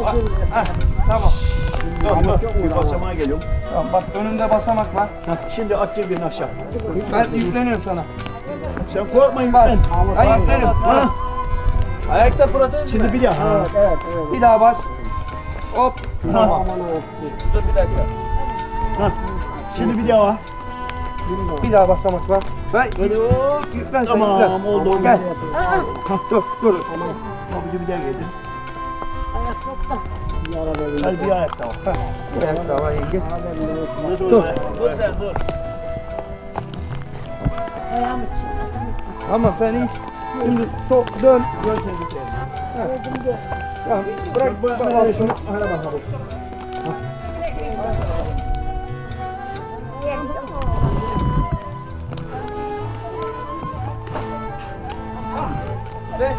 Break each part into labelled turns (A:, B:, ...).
A: Tamam.
B: Dur. Bir basamağa geliyorum.
A: Tamam bak önümde basamak var.
B: Şimdi at birini aşağı.
A: Ben yükleniyorum sana.
B: Sen korkmayın
A: Bak.
B: ben.
A: Ben yükleniyorum. Ayakta protez.
B: Şimdi bir daha.
C: Evet.
A: Bir daha bas. Hop. Tamam. Dur bir dakika.
B: Şimdi bir daha.
A: Bir daha basamak var. Ben yüklen sen
B: Tamam
A: yüklen.
B: oldu.
A: Gel. Dur.
B: Bir daha geldi.
C: Yaralı.
B: Hadi bir ayak daha.
A: Bir ayak daha var yenge.
B: Dur. Dur sen dur.
A: Tamam sen iyi. Şimdi dön.
B: Dön sen bir kere.
A: Tamam bırak.
B: Bak şunu. Hala bakalım.
A: Ve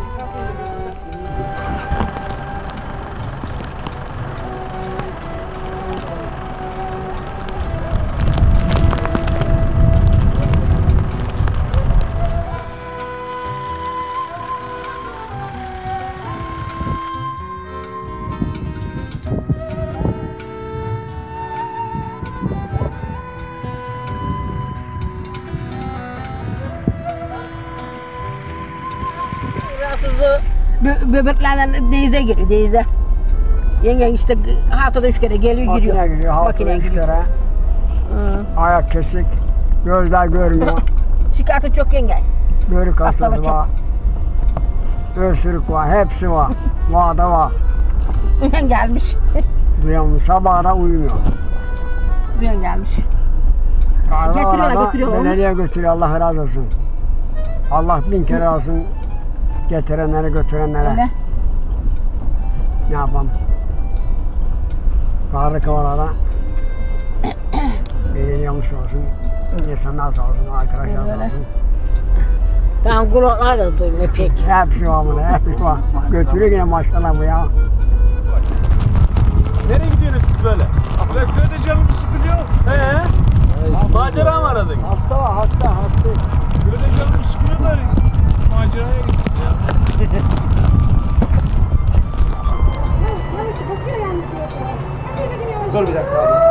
D: Böbreklerden denize giriyor, denize. Yengen işte haftada 3 kere geliyor, giriyor.
C: Makine giriyor.
D: Makine giriyor.
C: Ayak kesik. Gözler görmüyor.
D: Şikayeti çok yengen.
C: Börük
D: Hastalık
C: hastalığı var. Öksürük var. Hepsi var. Vada var.
D: Duyan gelmiş.
C: Duyamıyor. Sabah da uyumuyor.
D: Duyan gelmiş. Getiriyorlar, götürüyorlar onu.
C: Belediye götürüyor. Allah razı olsun. Allah bin kere olsun. Getirenlere götürenlere.
D: Öyle.
C: Ne yapalım? Karlı kovalara belediyemiş olsun. İnsanlar sağ olsun. Arkadaşlar sağ
D: Öyle.
C: olsun.
D: Ben kulaklar da duymuyor pek.
C: Hepsi var bunu. Hepsi var. Götürüyor yine maşallah bu ya.
B: Nereye gidiyorsunuz siz böyle? Köyde canım sıkılıyor. Macera mı aradın?
C: Hasta var. Hasta.
B: Köyde canım sıkılıyor da maceraya gittik ya.
A: dur bir dakika abi.